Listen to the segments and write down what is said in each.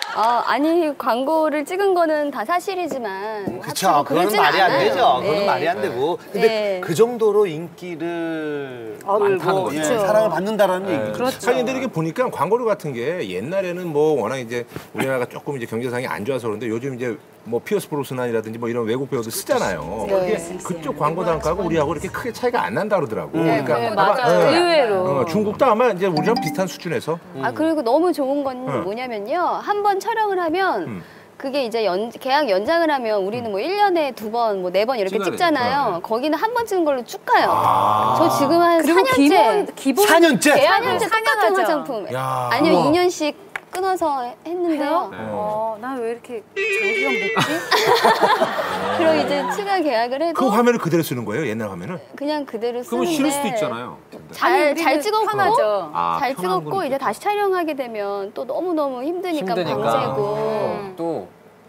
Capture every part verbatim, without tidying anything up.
아, 아니 광고를 찍은 거는 다 사실이지만 그쵸, 그건 말이 안 되죠. 그건 네. 말이 안 되고. 근데 네. 그 정도로 인기를 끌고 예, 그렇죠. 사랑을 받는다라는 네. 얘기죠. 그렇죠. 사실 근데 이렇게 보니까 광고류 같은 게 옛날에는 뭐 워낙 이제 우리나라가 조금 이제 경제상이 안 좋아서 그런데 요즘 이제 뭐 피어스 브로스난이라든지 뭐 이런 외국 배우들 쓰잖아요. 네. 그게 그쪽 광고 단가하고 우리하고 이렇게 크게 차이가 안 난다 그러더라고. 네, 그러니까 맞아요. 네. 의외로. 어, 중국도 아마 이제 우리랑 비슷한 수준에서. 아 그리고 너무 좋은 건 음. 뭐냐면요. 한 번 촬영을 하면 음. 그게 이제 연, 계약 연장을 하면 우리는 뭐 일 년에 두 번, 뭐 네 번 이렇게 찍어야 찍잖아요. 되니까. 거기는 한 번 찍은 걸로 쭉 가요. 아. 저 지금 한 사 그리고 년째. 기본 기본 사 년째? 사 년째 사 년 똑같은 하죠. 화장품. 야. 아니요, 우와. 이 년씩 끊어서 했는데요. 어, 나 왜 이렇게 장기간 먹지? 그리고 이제 추가 계약을 해도 그 화면을 그대로 쓰는 거예요? 옛날 화면을? 그냥 그대로 쓰는데 그러면 싫을 수도 있잖아요. 잘, 아니, 잘 우리는 찍었고 편하죠. 아, 잘 편한 찍었고 건 이제 다시 촬영하게 되면 또 너무너무 힘드니까, 힘드니까. 밤새고 어, 또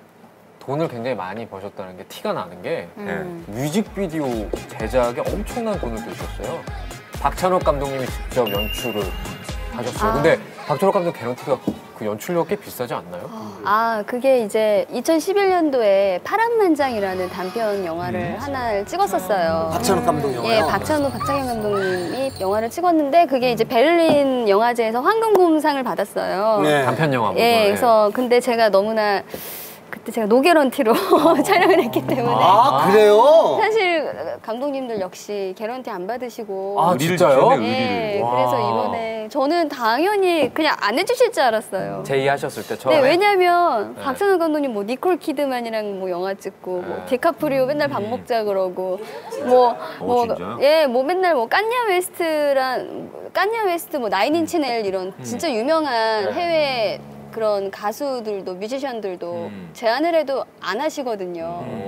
돈을 굉장히 많이 버셨다는 게 티가 나는 게 음. 예, 뮤직비디오 제작에 엄청난 돈을 들으셨어요. 박찬욱 감독님이 직접 연출을 하셨어요. 아. 근데 박찬욱 감독 개런티가 그 연출료가 꽤 비싸지 않나요? 아 그게 이제 이천십일 년도에 파란만장이라는 단편 영화를 하나를 찍었었어요. 박찬욱 감독 영화요? 예, 박찬욱, 박창현 감독님이 영화를 찍었는데 그게 이제 베를린 영화제에서 황금곰상을 받았어요. 네. 단편 영화고. 예, 그래서 근데 제가 너무나 그때 제가 노개런티로 촬영을 했기 때문에 아, 그래요? 사실 감독님들 역시 개런티 안 받으시고 아, 진짜요? 예, 와. 그래서 이번에 저는 당연히 그냥 안 해주실 줄 알았어요. 제의하셨을 때 처음에. 네, 왜냐면 네. 박찬욱 감독님 뭐 니콜 키드만이랑 뭐 영화 찍고 뭐 네. 디카프리오 맨날 밥 먹자 그러고 뭐 뭐 진짜요? 예, 뭐 맨날 뭐 깐냐 웨스트란 깐냐 웨스트 뭐 나인인치 네일 이런 진짜 유명한 네. 해외 그런 가수들도 뮤지션들도 음. 제안을 해도 안 하시거든요.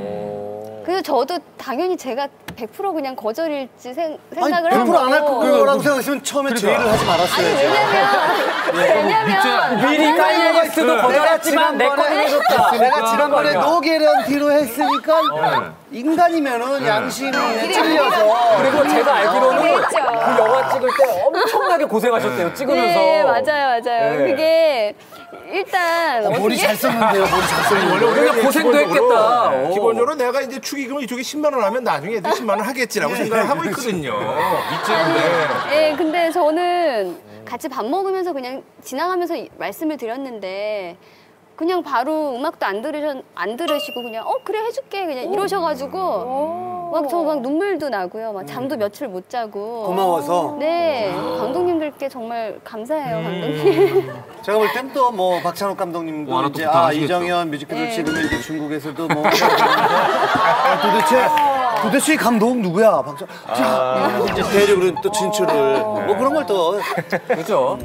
오. 그래서 저도 당연히 제가 백 퍼센트 그냥 거절일지 생, 아니, 생각을 백 퍼센트 하고 안 할 거라고 생각했으면 처음에 제의를 하지 아니 말았어야죠. 왜냐면 왜냐면 미리 깔려있어도 거절했지만 내 거는 해줬다. 내가 지난번에 노게런티로 했으니까 네. 인간이면은 양심이 찔려서 그리고 제가 알기로는 그랬죠. 그 영화 찍을 때 엄청나게 고생하셨대요. 찍으면서. 네, 맞아요, 맞아요. 네. 그게 일단 어, 머리 잘 썼는데요, 머리 잘 썼는데. 우리가 고생도 기본적으로, 했겠다. 네, 오. 기본적으로 내가 이제 축의금 이쪽에 십만 원 하면 나중에 애들 십만 원 하겠지라고 생각을 하고 있거든요. 이쯤인데. 예, 근데 저는 같이 밥 먹으면서 그냥 지나가면서 이- 말씀을 드렸는데 그냥 바로 음악도 안 들으셨 안 들으시고 그냥 어 그래 해줄게 그냥 이러셔가지고 막 저 막 눈물도 나고요, 막 잠도 며칠 못 자고. 고마워서. 네, 감독님들께 정말 감사해요, 감독님. 제가 볼 땐 또 뭐 박찬욱 감독님도 뭐 하나 또 이제 아 부탁하시겠죠. 이정현 뮤지컬을 네. 찍으면 이제 중국에서도 뭐 아, 도대체 도대체 이 감독 누구야? 박찬. 자 이제 대륙으로 또 진출을 뭐 그런 걸 또 그렇죠.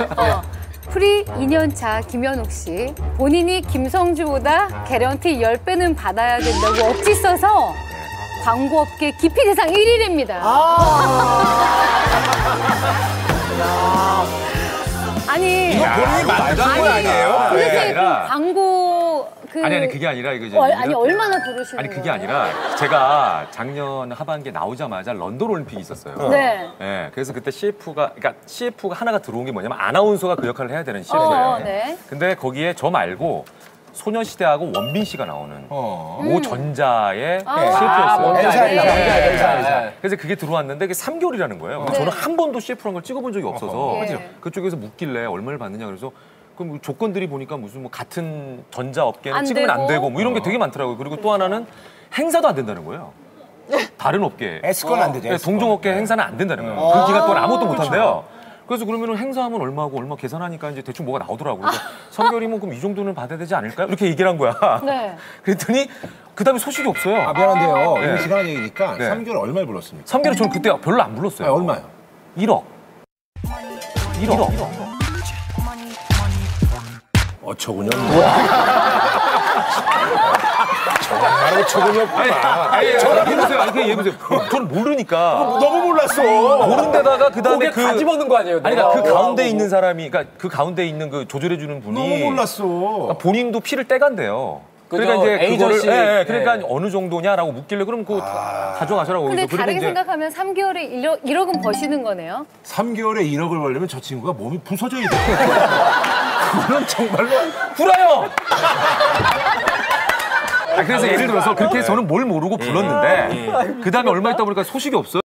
프리 이 년 차 김현욱 씨. 본인이 김성주보다 개런티 십 배는 받아야 된다고 억지 써서 광고업계 기피 대상 일 위랍니다. 아니, 이거 본인이 만든 거 아니에요? 도대체 아니라- 그 광고 그 아니 아니 그게 아니라 이거 이제 어, 아니 이런- 얼마나 부르시는 아니 그게 거예요? 아니라 제가 작년 하반기에 나오자마자 런던 올림픽이 있었어요. 네. 예, 그래서 그때 씨에프가 그러니까 씨에프가 하나가 들어온 게 뭐냐면 아나운서가 그 역할을 해야 되는 씨에프예요. 어, 네. 근데 거기에 저 말고 소녀시대하고 원빈 씨가 나오는 어. 모 전자의 아, 씨에프였어요. 뭔지 엘사, 엘사, 네. 엘사, 엘사. 그래서 그게 들어왔는데 그게 삼 개월이라는 거예요. 근데 네. 저는 한 번도 씨에프란 걸 찍어본 적이 없어서 예. 그쪽에서 묻길래 얼마를 받느냐 그래서 그럼 뭐 조건들이 보니까 무슨 뭐 같은 전자 업계는 안 찍으면 안 되고. 되고 뭐 이런 게 되게 많더라고요. 그리고 또 하나는 행사도 안 된다는 거예요. 다른 업계. 에스건 안 되죠. 네, 에스건. 동종업계 네. 행사는 안 된다는 거예요. 그 기간 동안 아무것도 못 한대요. 그래서 그러면 행사하면 얼마고 얼마 계산하니까 이제 대충 뭐가 나오더라고요. 그래서 삼 개월이면 그럼 이 정도는 받아야 되지 않을까요? 이렇게 얘기를 한 거야. 네. 그랬더니 그 다음에 소식이 없어요. 아, 미안한데요. 네. 이거 지나간 얘기니까 네. 삼 개월 얼마를 불렀습니까? 삼 개월 저는 그때 별로 안 불렀어요. 아, 얼마요? 일억. 일억. 어처구니 없네. 정말 어처구니 없구나. 아니, 저는 얘기해보세요. 아니, 그냥 얘기해보세요. 저는 모르니까. 너무 몰랐어. 모르는데다가 그 다음에 그. 가집어는 거 아니에요? 아니, 그러니까 그 가운데 있는 사람이, 그러니까 그 가운데 있는 그 조절해주는 분이. 너무 몰랐어. 그러니까 본인도 피를 떼간대요. 그죠? 그러니까 이제 에이전시. 그거를, 예, 예, 그러니까 네. 어느 정도냐라고 묻길래 그럼 그거 다 가져가셔라고. 근데 그래서 다르게 이제 생각하면 삼 개월에 일억, 일억은 버시는 거네요. 삼 개월에 일억을 벌려면 저 친구가 몸이 부서져야 돼. 그거는 정말로 불어요. 아, 그래서 예를 들어서 그렇게 해서 저는 뭘 모르고 불렀는데 그 다음에 얼마 있다 보니까 소식이 없어요.